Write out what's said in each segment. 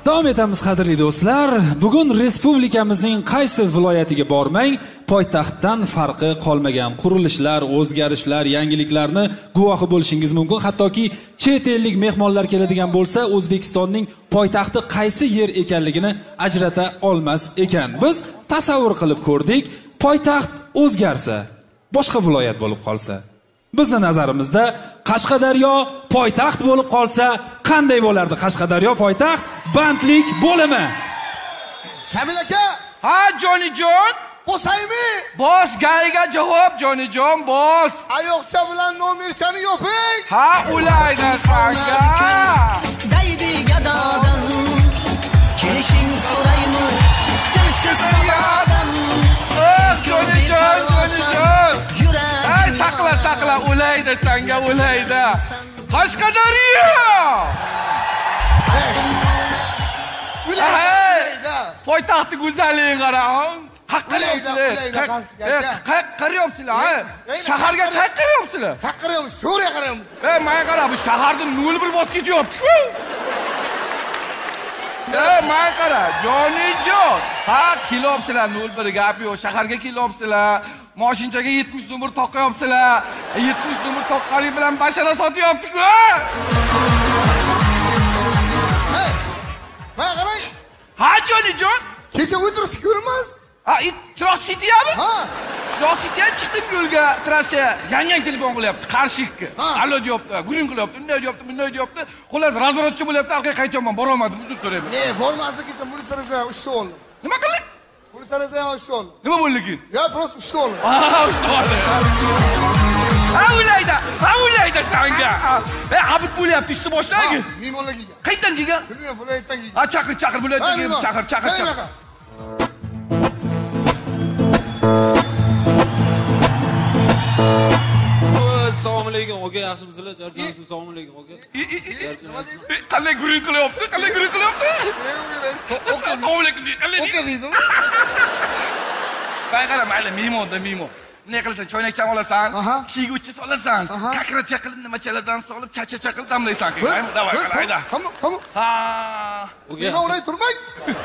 Davom etamiz qadrli do'stlar. Bugun respublikamizning qaysi viloyatiga bormang, poytaxtdan farqi qolmagan qurilishlar, o'zgarishlar, yangiliklarni guvohi bo'lishingiz mumkin. Hattoki chet ellik mehmonlar keladigan bo'lsa, O'zbekistonning poytaxti qaysi yer ekanligini ajrata olmas ekan. Biz tasavvur qilib ko'rdik, poytaxt o'zgarsa, boshqa viloyat bo'lib qolsa. Bizning nazarimizda Qashqadaryo poytaxt bo'lib qolsa, qanday bo'lardi? Qashqadaryo poytaxt bandlik bo'limi. Shamil aka, ha Jonijon, bosaymi? Bos, gayiga javob Jonijon, bos. Ayoqcha bilan nomerchani yoping. Ha, ulayda sanka. Daydi gadodan kelishing so'raymi? Tilsiz samadan. Jonijon, Jonijon. Ay, saqla, ulayda sanga, ulayda. Qashqadaryo! Ulayda. Poytaxtni go'zalligiga qarang. Qaryapsizlar, ha? Shaharga qaryapsizlar. Qaryapmiz, to'g'ri qaryapmiz. Menga qara, bu shaharni nol bir bosib ketyapti-ku. Menga qara, Jonijon. Ha, kelyapsizlar, nol bir gap yo'q. Shaharga kelyapsizlar. Mashinchaga 70 nomer taqyapsizlar. 70 nomer taqqaning bilan bashara sotyapti-ku. Hey! Menga qarang. Ha, Jonijon. Kecha o'tirishni ko'ramiz. Ha, chiroq sityapmi? Ha. Chiroq sityapti, chiqdim yo'lga, trassa, yangang telefon qilyapti, qarshikka. Allo deyapti, guling qilyapti, unday deyapti, bunday deyapti. Xullas, razvoratchi bo'lyapti, orqaga qaytyapman, bora olmadim, uzr so'rayman. Bormasligicha mulislarga ushta oldi. Nima qilding? Mulislarga ushta oldi. Nima bo'ldi keyin? Ya, prosta ushta oldi. Ushta oldi. Ha, ulayda sanga. Abid bo'lyapti, ishni boshlagi. Mehmonlarga. Qayerdan kelgan? Bilmayman, viloyatdan kelgan. Ha, chaqir, viloyatdan kelgan, chaqir. Assalomu alaykum, aka, yaxshimisizlar? Charchamisiz? Assalomu alaykum, aka. Qanday guring qilyapti? Assalomu alaykum, qanday deydi? Aka deydi. Qara, mayli, mehmon. Ne qilsan, choynakcha olasan, kiyguchi solasan, kakracha qilib nimachalardan solib, chacha qilib damlaysan. Davay, hayda. Tamam. Ha. Nima o'ray turmay?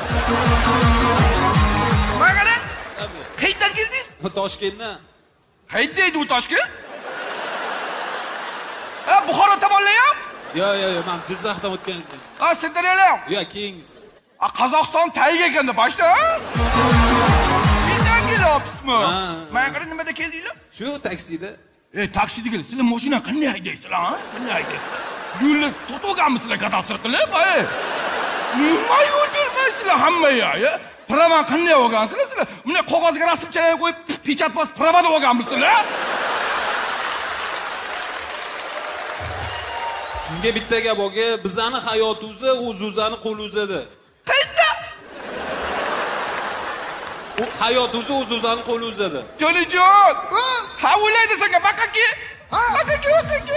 Qara. Qayerdan keldingiz? Toshkentdan. Qayerda u Toshkent? Ha, Buxoro tomonlayam? Yo'q, men Jizzaxdan o'tganingizdan. Ha, Sirdaryolayam? Yo'q, keyingiz. Qozog'iston tayiga ekanda, boshda. Sizdan kelyapsizmi? Men qara nimada keldinglar? Shu taksida. Taksida kelib, sizlar mashina qanday haydaysizlar, ha? Qanday haydaysizlar? Yo'lni to'tolganmisizlar kadastr qilib, nima yo'ldirmaysizlar hammaga, Prava qanday olgansizlar sizlar? Bunday qog'ozga rasmchalarga qo'yib, pechat bosib, pravada olganmisizlar? Sizga bitta gap aka, bizning hayotimizni o'zingizning qo'lingizda. Qayerda? Hayotimizni o'zingizning qo'lingizda. Jonijon! Ha, o'ylaydi senga, baqaki. Baqaki.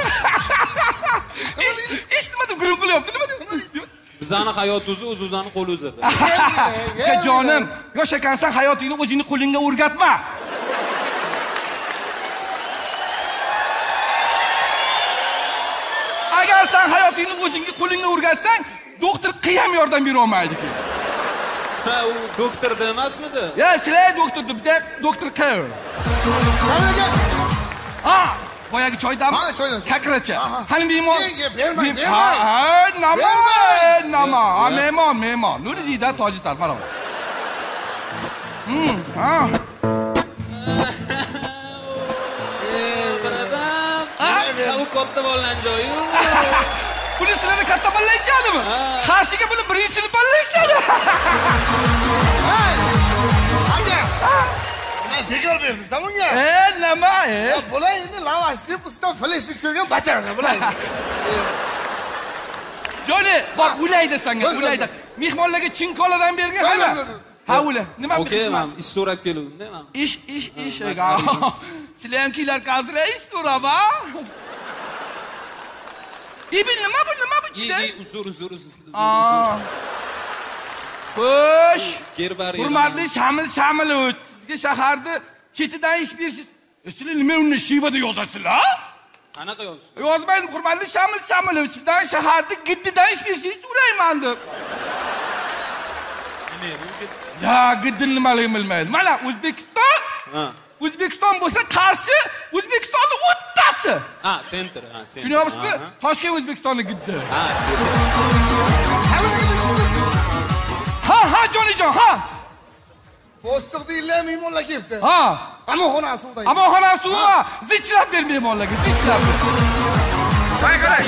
Ish nima deb guruh qilyapti, nima deb? Bizning hayotimizni o'zingizning qo'lingizda. Jonim, yosh ekansan, hayotingni o'zingning qo'lingga o'rgatma. Agar sen hayotingni o'zingga qo'lingga o'rgatsang, doktor qiyam yordam bera olmaydi keyin. Ha, u doktor emasmidi? Ya, sizlar doktor deb, biz doktor Q. Shamil aka. Ha, boyagi choydami? Ha, choydan. Kakracha. Qani mehmon? Bermay. Nama. Ha, mehmon. Nuri deydi tojisar, mana bu. Ha. U katta bo'lgan joyi. Buni sizlarga katta bo'llaychadimi? Qarsiga buni birinchi sinf bo'llayishadi. Hey! Aka. Men bekor berdingiz, bunga. Nima? Bo'lay, endi lavash deb ustidan fleshni tushirgan bacharalar bo'lay. Joni, bor ulaydi senga, ulaydi. Mehmonlarga chinkoladan bergan hali. Ha, ula. Nima Okey, men ish so'rab keldim-da, men. Ish. Sizlar ham kiylar qazira ish so'rab, ha? Nima bu ichida? Uzr. Xo'sh. Gerbari. Hurmatli Shamilovich, sizga shaharda chetidan ish bersiz. Sizlar nima uni shivada yozasizlar? Qanaqa yozasiz? Yozmayman, hurmatli Shamilovich, sizdan shaharda giddidan ish berishingizni so'rayman deb. bilmaydi. Ya, giddin nimaligini bilmaydi. Mana O'zbekiston. Ha. O'zbekiston bo'lsa Qarshi, O'zbekistonning o'rtasi. Ha, center, ha, center. Tushunyapsizmi? Toshkent O'zbekistonning giddi. Ha. Ha, Jonajon, ha. Bo'shliq deyilgan mehmonlar kelibdi. Ha. Amoxona suvda. Amoxona suvi, zichlab ber mehmonlarga, zichlab ber. Qarang.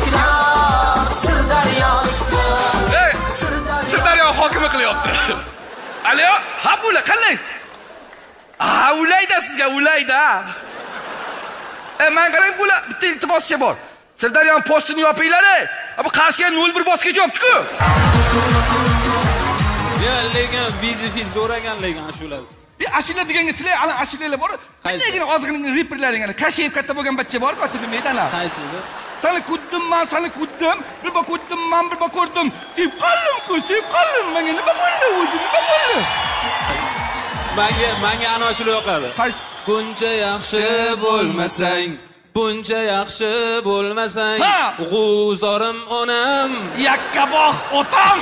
Ey, Sirdaryo hokimi qilyapti. Alo, ha bular qanlaysiz? Ulayda sizga, ulayda. Men qarang bular bitta iltimoschi bor. Sirdaryoning postini yopinglar-ey. Bu Qarshiga 01 bosib ketyapti-ku. Ya, lekin vizifiz zo'ragan lekin ashular. Bir ashula deganga sizlar ana ashulalar bor. Qandaygina ozg'ina reperlaring ana kashev katta bo'lgan bachcha bor, katta bilmaydi ana. Qaysisi? Seni kuddim. Bir bak kuddim, men bir bak ko'rdim. Sevib qoldim-ku, Menga nima bo'ldi o'zi, nima bo'ldi? Menga ana ashula yoqadi. Buncha yaxshi bo'lmasang, buncha yaxshi bo'lmasang, g'uzorim onam, yakkaboq otam.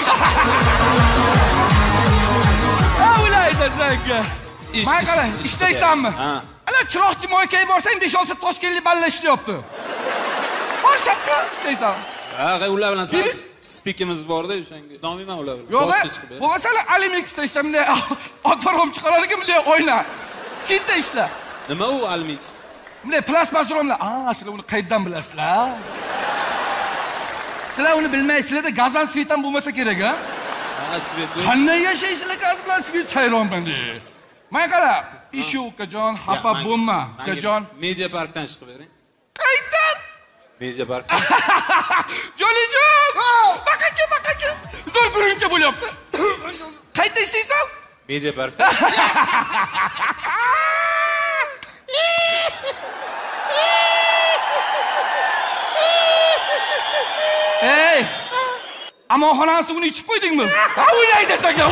Ulayda senga. Men qarang, ishlaysanmi? Ana chiroqchi moykaga borsang 5-6 toshkentlik balla ishlayapti. Boshaqqa ishlaysan. Ha, ular bilan stikimiz bor-da, o'shanga. Do'mayman ular bilan. Yo'q, bu masala Alimixda ishlamda, otvarom chiqaradigan bunday o'yna. Sitda ishla. Nima u Alimix? Bunday plastmas romlar. Sizlar uni qayerdan bilasizlar? Sizlar uni bilmaysizlar-da, gazdan svetan bo'lmasa kerak, ha? Ha, svet. Qanday yashaysizlar gaz bilan svet hayronman-da. Men qara, ish yo'q, ukajon, xafa bo'lma, ukajon. Media parkdan chiqib bering. Qayerdan? Media parkdan. Jolijon! Baqaka. Zo'r birinchi bo'lyapti. Qayerda ishlaysan? Media parkdan. Ey! Amoxona suvini ichib qo'ydingmi? O'ylaydi senga.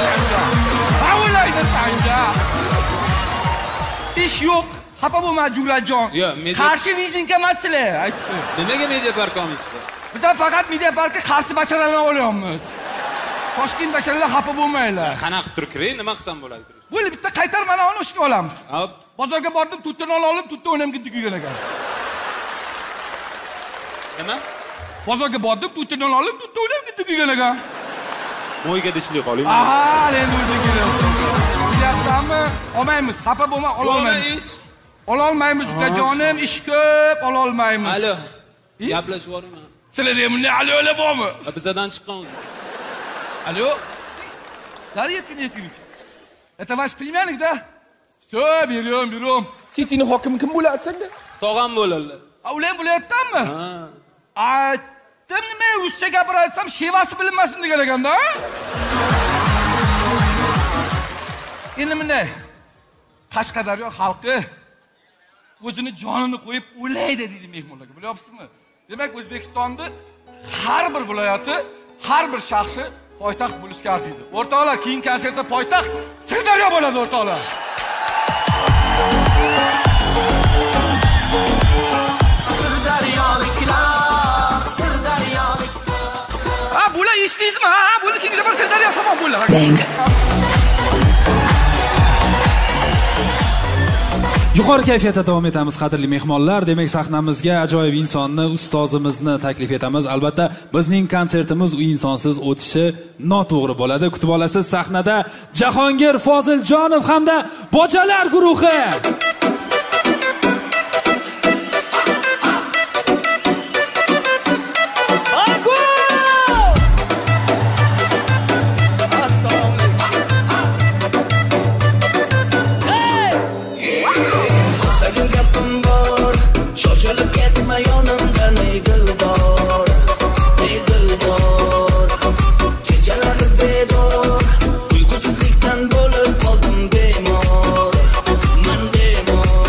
Ish yo'q. Xafa bo'lma, Jurajon. Qarshi lizinka masala. Aytib qo'y. Nimaga media park olmaysizlar? Biz faqat media parkka qarshi basharalarni olyapmiz. Toshkent basharalar xafa bo'lmanglar. Qanaqa turib kiray, nima qilsam bo'ladi? Bo'li bitta qaytarmani olib ishga olamiz. Hop. Bozorga bordim, tutini olib, tutni o'ynam giddi kuygan ekan. Nima? Bozorga bordim, tutini olib, tutni o'ynam giddi kuygan ekan. Mo'yga dishli qoling. Endi o'zi kelyapti. Bilyapsanmi? Olmaymiz, xafa bo'lma, ololmaymiz. Ololmaymiz, ukajonim, ish ko'p, ololmaymiz. Alo. Gaplashib boraman. Sizlarda ham bunday alo bormi? Bizdan chiqqan. Alo? Yetkini. Это ваш племянник, да? Всё, берем. Ситini hokimi kim bo'ladi senda? Tog'am bo'ladi. Ular bo'layaptimi? Aytdim nima ruscha gapiratsam, shevasi bilinmasin degan ekanda. Endi bunday Qashqadaryo xalqi o'zini jonini qo'yib o'laydi deydi mehmonlarga. Bilyapsizmi? Demak, O'zbekistonning har bir viloyati, har bir shahri poytaxt bo'lishga arziydi. O'rtoqlar, keyingi konsertda poytaxt Sirdaryo bo'ladi, o'rtoqlar. Bular eshitdingizmi? Bular keyingi safar Sirdaryo tomon bo'ladi. Yuqori kayfiyatda davom etamiz, qadrli mehmonlar. Demak, sahnamizga ajoyib insonni, ustozimizni taklif etamiz. Albatta, bizning konsertimiz u insonsiz o'tishi noto'g'ri bo'ladi. Kutib olasiz sahnada Jahongir Foziljonov hamda Bojalar guruhi. Uyqusizlikdan bo'lib qoldim bemor.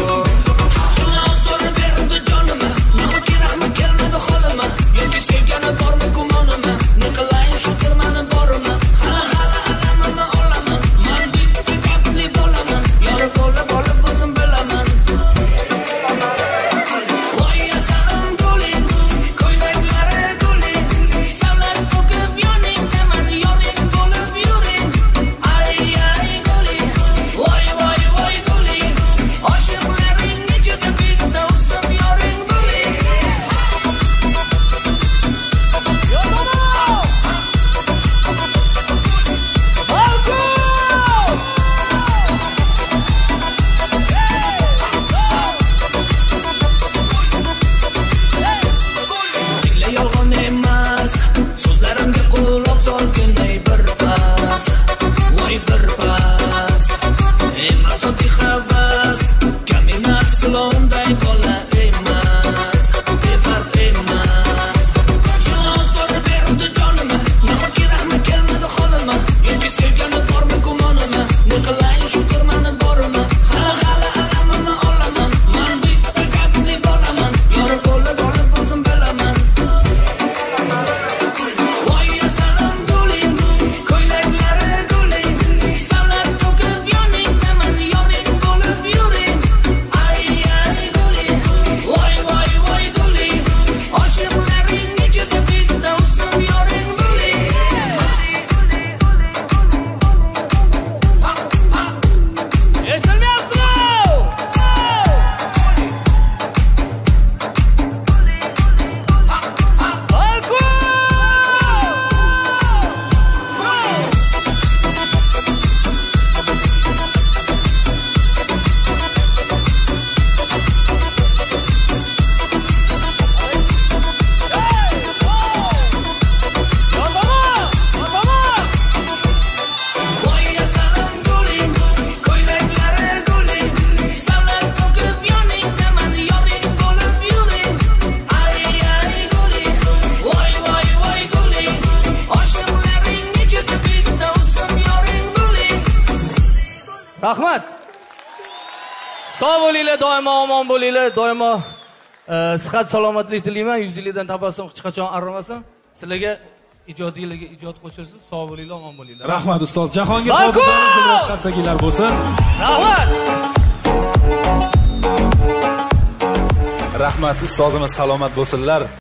Rahmat. Sog' bo'linglar, doimo omon bo'linglar, doimo sihat salomatlik tilayman. Yuzingizdan tabassum hech qachon arimasin. Sizlarga ijodiylarga ijod qo'shirsiz. Sog' bo'linglar, omon bo'linglar. Rahmat ustoz. Jahongir Sodiqxonov biroz qarsakinglar bo'lsin. Rahmat. Rahmat ustozimiz salomat bo'lsinlar.